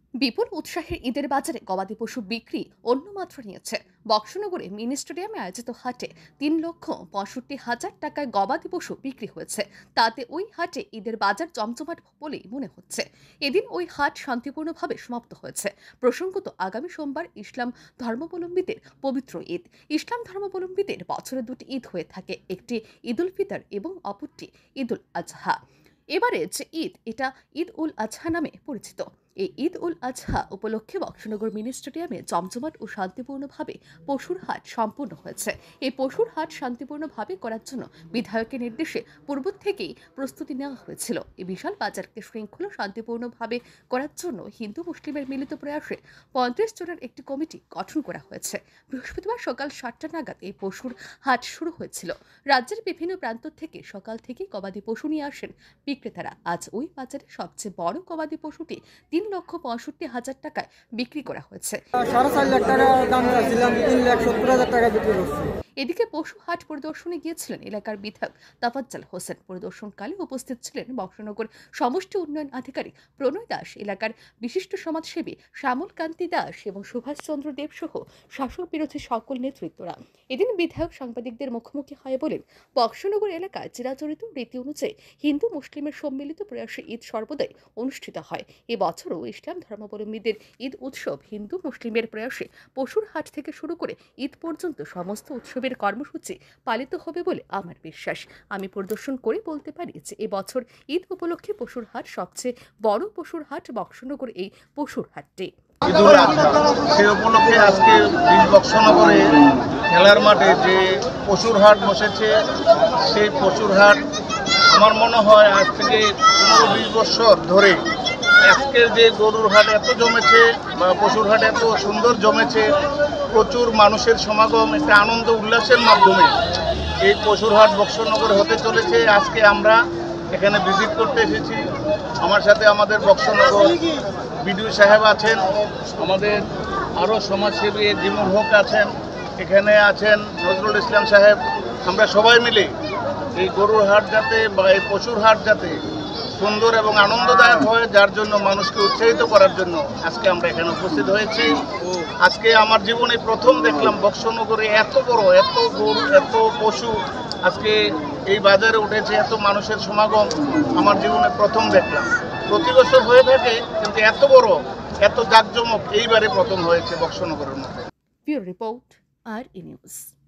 বিপুল উৎসাহের ঈদের বাজারে গবাদি পশু বিক্রি অন্য মাত্রা নিয়েছে। বক্সনগরে মিনি স্টেডিয়ামে আয়োজিত হাটে 3,65,000 টাকায় গবাদি পশু বিক্রি হয়েছে। তাতে ওই হাটে ঈদের বাজার জমজমাট বলেই মনে হচ্ছে। এদিন ওই হাট শান্তিপূর্ণভাবে সমাপ্ত হয়েছে। প্রসঙ্গত, আগামী সোমবার ইসলাম ধর্মাবলম্বীদের পবিত্র ঈদ। ইসলাম ধর্মাবলম্বীদের বছরে দুটি ঈদ হয়ে থাকে, একটি ঈদ উল ফিতর এবং অপরটি ঈদ উল আজহা। এবারে যে ঈদ, এটা ঈদ উল আজহা নামে পরিচিত। এই ঈদ উল আজহা উপলক্ষে বক্সনগর মিনি স্টেডিয়ামে জমজমাট ও শান্তিপূর্ণভাবে পশুর হাট সম্পূর্ণ হয়েছে। এই পশুর হাট শান্তিপূর্ণভাবে করার জন্য বিধায়কের নির্দেশে পূর্ব থেকেই প্রস্তুতি নেওয়া হয়েছিল। এই বিশাল বাজারকে শৃঙ্খলা শান্তিপূর্ণভাবে করার জন্য হিন্দু মুসলিমের মিলিত প্রয়াসে 35 জনের একটি কমিটি গঠন করা হয়েছে। বৃহস্পতিবার সকাল 7টা নাগাদ এই পশুর হাট শুরু হয়েছিল। রাজ্যের বিভিন্ন প্রান্ত থেকে সকাল থেকেই গবাদি পশু নিয়ে আসেন বিক্রেতারা। আজ ওই বাজারে সবচেয়ে বড় গবাদি পশুটি 3,65,000 টাকায় বিক্রি করা হয়েছে। 4.5 লাখ টাকা দাম চাচ্ছিলাম, 3,70,000 টাকা বিক্রি করছি। এদিকে পশু হাট পরিদর্শনে গিয়েছিলেন এলাকার বিধায়ক তাফাজ্জল হোসেন। পরিদর্শনকালে উপস্থিত ছিলেন বক্সনগর সমষ্টি উন্নয়ন আধিকারিক প্রণয় দাস, এলাকার বিশিষ্ট সমাজসেবী শ্যামল কান্তি দাস এবং সুভাষচন্দ্র দেব সহ শাসক বিরোধী সকল নেতৃত্বরা। এদিন বিধায়ক সাংবাদিকদের মুখোমুখি হয়ে বলেন, বক্সনগর এলাকায় চিরাচরিত রীতি অনুযায়ী হিন্দু মুসলিমের সম্মিলিত প্রয়াসে ঈদ সর্বদাই অনুষ্ঠিত হয়। এবছরও ইসলাম ধর্মাবলম্বীদের ঈদ উৎসব হিন্দু মুসলিমের প্রয়াসে পশুর হাট থেকে শুরু করে ঈদ পর্যন্ত সমস্ত উৎসবের কর্মসূচি পালিত হবে বলে আমার বিশ্বাস। আমি পরিদর্শন করে বলতে পারি যে এবছর ঈদ উপলক্ষে পশুর হাট সবচেয়ে বড় পশুর হাট বক্সনগর এই পশুর হাটটি। ঈদুল আজহা সে উপলক্ষে আজকে বক্সনগরে খেলার মাঠে যে পশুর হাট বসেছে, সেই পশুর হাট আমার মনে হয় আজ থেকে 15-20 বছর ধরে আজকের যে গরুর হাট এত জমেছে বা পশুর হাট এত সুন্দর জমেছে, প্রচুর মানুষের সমাগম, একটা আনন্দ উল্লাসের মাধ্যমে এই পশুর হাট বক্সনগরে হতে চলেছে। আজকে আমরা এখানে ভিজিট করতে এসেছি। আমার সাথে আমাদের বক্সনগর বিডিও সাহেব আছেন, আমাদের আরও সমাজসেবী জিমুল হক আছেন, এখানে আছেন নজরুল ইসলাম সাহেব। আমরা সবাই মিলে এই গরুর হাট যাতে বা এই পশুর হাট যাতে সুন্দর এবং আনন্দদায়ক হয়, যার জন্য মানুষকে উৎসাহিত করার জন্য আজকে আমরা এখানে উপস্থিত হয়েছি। আজকে আমার জীবনে প্রথম দেখলাম বক্সনগরে এত বড়, এত গরু, এত পশু আজকে এই বাজারে উঠেছে, এত মানুষের সমাগম আমার জীবনে প্রথম দেখলাম। প্রতি বছর হয়ে থাকে, কিন্তু এত বড়, এত জাঁকজমক এইবারে প্রথম হয়েছে বক্সনগরের মধ্যে। ব্যুরো রিপোর্ট, আর ই নিউজ।